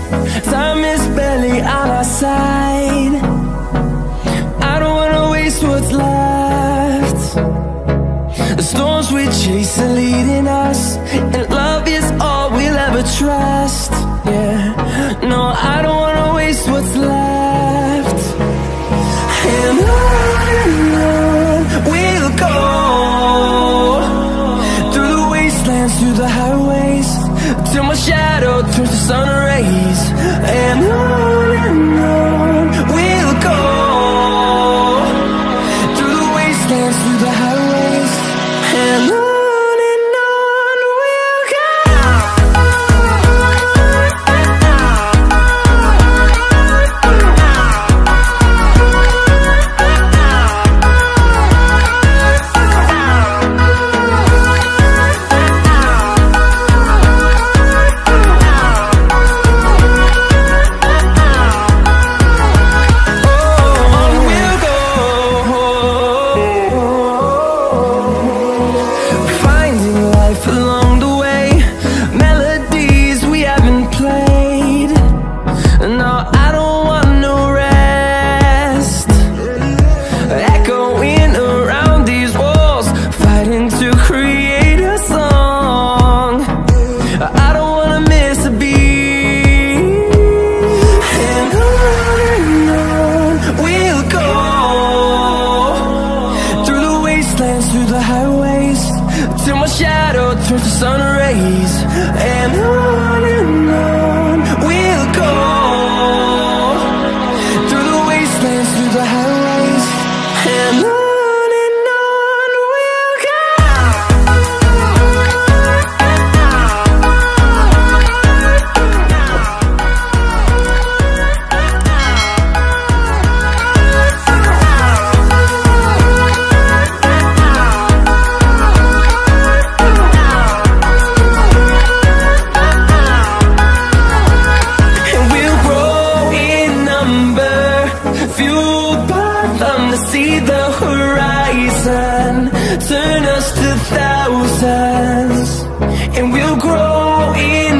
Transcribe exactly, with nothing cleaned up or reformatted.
Time is barely on our side. I don't wanna waste what's left. The storms we chase are leading us, and love is all we'll ever trust. Yeah, no, I don't wanna waste what's left. And on we'll go, through the wastelands, through the highways, till my shadow turns to sun rays. And on and on we'll go, through the wastelands, through the highways, and on. Through the highways, till my shadow turns to sun rays. And on and on we'll go, through the wastelands, through the highways, and on. Fueled by them to see the horizon, turn us to thousands, and we'll grow in